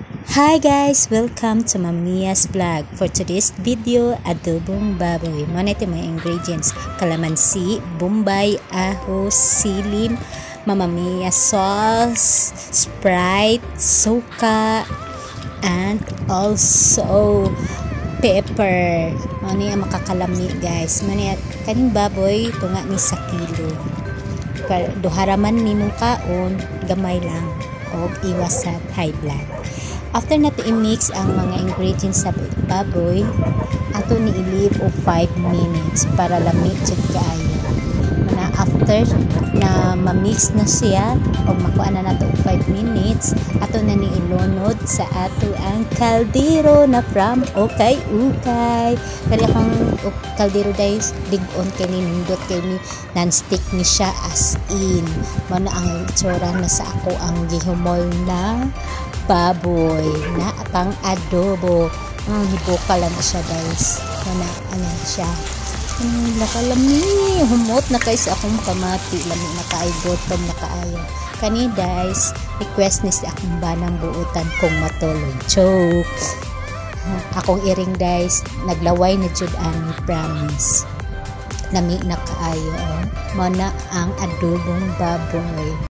Hi guys! Welcome to Mamia's vlog. For today's video, adobong baboy. Muna ito mga ingredients. Kalamansi, bombay, ahos, silim, mamamia sauce, Sprite, suka, and also pepper. Muna yung makakalami guys. Muna kaning baboy, tunga ni sa kilo. Duharaman ni mong kaon, gamay lang. O iwas sa high blood. After nato i-mix ang mga ingredients sa baboy, ato ni i-leave og 5 minutes para lamig jud kaayo. Na after na ma-mix na siya o makuha na nato og 5 minutes, ato na ni ilunod sa ato ang kaldero na from ukay-ukay. Kali akong kaldero guys, big-on kay ni nindot kay ni non-stick ni siya as in. Mano ang itsura na sa ako ang gihumol na baboy na pang adobo. Hibuka lang siya guys. Ano siya. Nakalami. Humot na guys akong kamati. Lami na kaay bottom na kaayo. Kani guys, request ni si akong banang buutan kung matulog. Joke. Akong iring guys, naglaway na jud ani promise. Lami na kaayo. Mana ang adobong baboy.